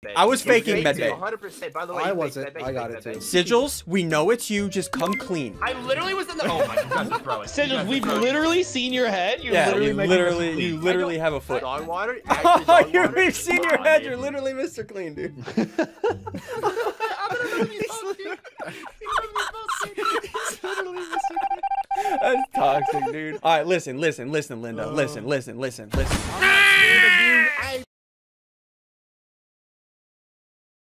I was faking medbay. 100%. By the way, I wasn't. I got it too. Sigils, we know it's you. Just come clean. I literally was in the. Oh my God, throwing. Sigils, we've literally seen your head. You're Yeah, literally you literally have a foot. Dog water. We've seen your head. You're literally Mr. Clean, dude. That's toxic, dude. All right, listen, Linda. Listen.